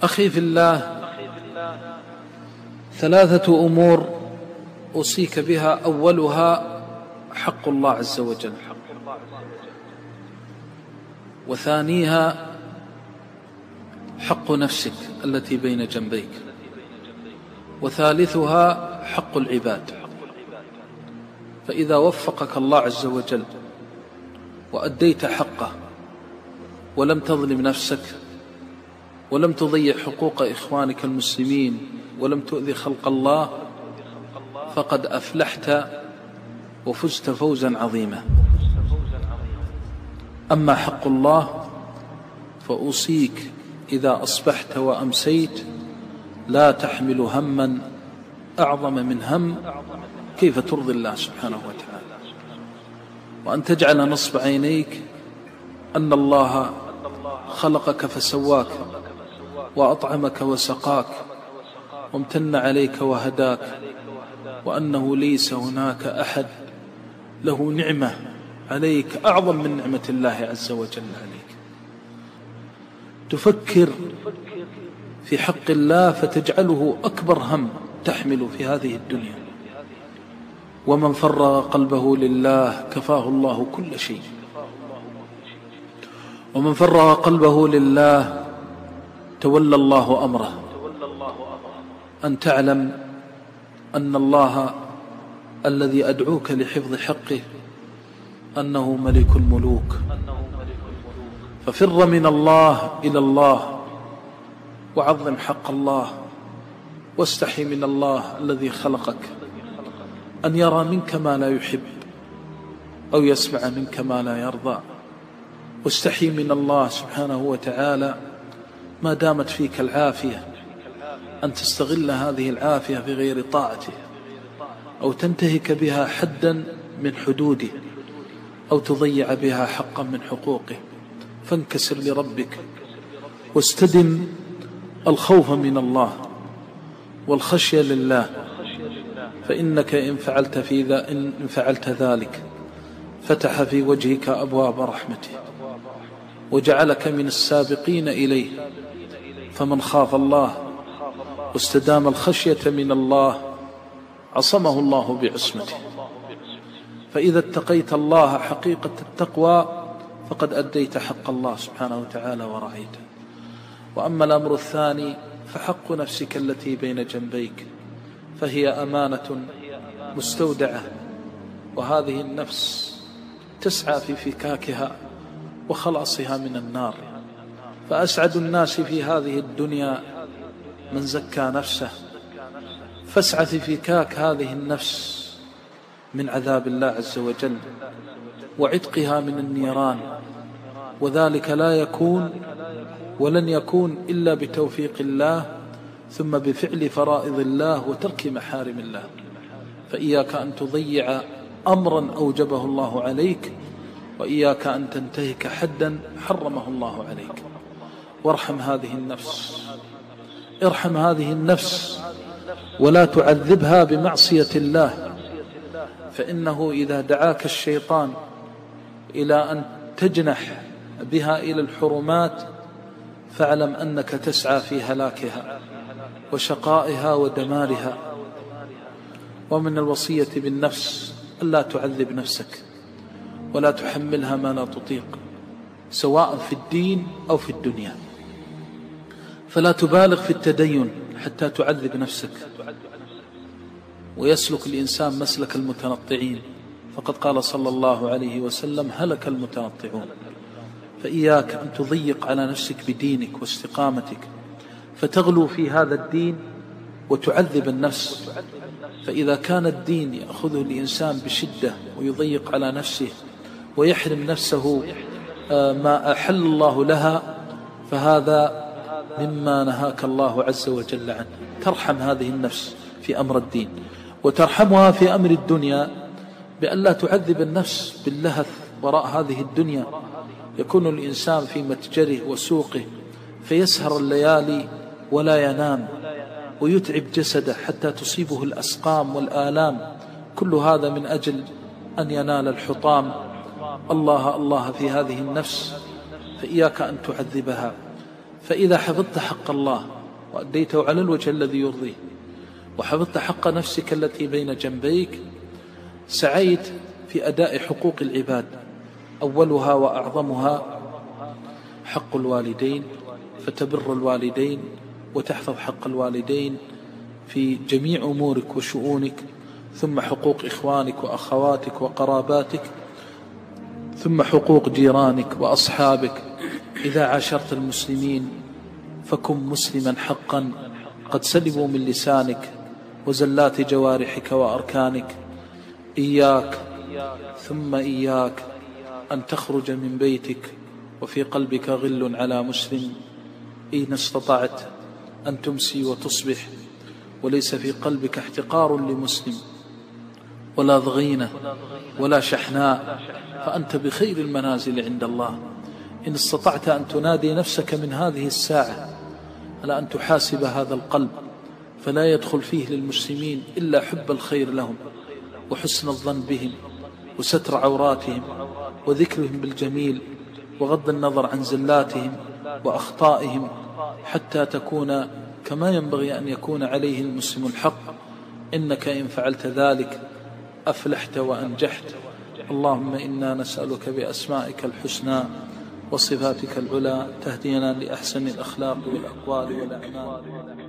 أخي في الله، ثلاثة أمور أوصيك بها. أولها حق الله عز وجل، وثانيها حق نفسك التي بين جنبيك، وثالثها حق العباد. فإذا وفقك الله عز وجل وأديت حقه ولم تظلم نفسك ولم تضيع حقوق إخوانك المسلمين ولم تؤذي خلق الله، فقد أفلحت وفزت فوزا عظيما. أما حق الله فأوصيك إذا أصبحت وأمسيت لا تحمل هما أعظم من هم كيف ترضي الله سبحانه وتعالى، وأن تجعل نصب عينيك أن الله خلقك فسواك وأطعمك وسقاك وامتن عليك وهداك، وأنه ليس هناك أحد له نعمة عليك أعظم من نعمة الله عز وجل عليك. تفكر في حق الله فتجعله أكبر هم تحمل في هذه الدنيا. ومن فرغ قلبه لله كفاه الله كل شيء، ومن فرغ قلبه لله تولى الله أمره. أن تعلم أن الله الذي أدعوك لحفظ حقه أنه ملك الملوك، ففر من الله إلى الله وعظم حق الله، واستحي من الله الذي خلقك أن يرى منك ما لا يحب أو يسمع منك ما لا يرضى، واستحي من الله سبحانه وتعالى ما دامت فيك العافية أن تستغل هذه العافية في غير طاعته، أو تنتهك بها حدا من حدوده، أو تضيع بها حقا من حقوقه. فانكسر لربك واستدم الخوف من الله والخشية لله، فإنك إن فعلت ذلك فتح في وجهك أبواب رحمته وجعلك من السابقين إليه. فمن خاف الله واستدام الخشية من الله عصمه الله بعصمته. فإذا اتقيت الله حقيقة التقوى فقد أديت حق الله سبحانه وتعالى ورعيته. وأما الأمر الثاني فحق نفسك التي بين جنبيك، فهي أمانة مستودعة، وهذه النفس تسعى في فكاكها وخلاصها من النار. فأسعد الناس في هذه الدنيا من زكى نفسه، فاسعى في فكاك هذه النفس من عذاب الله عز وجل وعتقها من النيران، وذلك لا يكون ولن يكون إلا بتوفيق الله، ثم بفعل فرائض الله وترك محارم الله. فإياك أن تضيع أمرا أوجبه الله عليك، وإياك أن تنتهك حدا حرمه الله عليك. وارحم هذه النفس، ارحم هذه النفس ولا تعذبها بمعصية الله، فإنه إذا دعاك الشيطان إلى أن تجنح بها إلى الحرمات فاعلم أنك تسعى في هلاكها وشقائها ودمارها. ومن الوصية بالنفس ألا تعذب نفسك ولا تحملها ما لا تطيق، سواء في الدين أو في الدنيا. فلا تبالغ في التدين حتى تعذب نفسك ويسلك الإنسان مسلك المتنطعين، فقد قال صلى الله عليه وسلم: هلك المتنطعون. فإياك أن تضيق على نفسك بدينك واستقامتك فتغلو في هذا الدين وتعذب النفس. فإذا كان الدين يأخذه الإنسان بشدة ويضيق على نفسه ويحرم نفسه ما أحل الله لها، فهذا مما نهاك الله عز وجل عنه. ترحم هذه النفس في أمر الدين، وترحمها في أمر الدنيا بأن لا تعذب النفس باللهث وراء هذه الدنيا. يكون الإنسان في متجره وسوقه فيسهر الليالي ولا ينام ويتعب جسده حتى تصيبه الأسقام والآلام، كل هذا من أجل أن ينال الحطام. الله الله في هذه النفس، فإياك أن تعذبها، فإذا حفظت حق الله وأديته على الوجه الذي يرضيه، وحفظت حق نفسك التي بين جنبيك، سعيت في أداء حقوق العباد، أولها وأعظمها حق الوالدين، فتبر الوالدين وتحفظ حق الوالدين في جميع أمورك وشؤونك، ثم حقوق إخوانك وأخواتك وقراباتك، ثم حقوق جيرانك وأصحابك. إذا عاشرت المسلمين فكن مسلما حقا، قد سلبوا من لسانك وزلات جوارحك وأركانك. إياك ثم إياك أن تخرج من بيتك وفي قلبك غل على مسلم، إن استطعت أن تمسي وتصبح وليس في قلبك احتقار لمسلم ولا ضغينة ولا شحناء، فأنت بخير المنازل عند الله. إن استطعت أن تنادي نفسك من هذه الساعة على أن تحاسب هذا القلب، فلا يدخل فيه للمسلمين إلا حب الخير لهم وحسن الظن بهم وستر عوراتهم وذكرهم بالجميل وغض النظر عن زلاتهم وأخطائهم، حتى تكون كما ينبغي أن يكون عليه المسلم الحق. إنك إن فعلت ذلك أفلحت وأنجحت. اللهم إنا نسألك بأسمائك الحسنى وصفاتك العلى تهدينا لأحسن الأخلاق والأقوال والأعمال.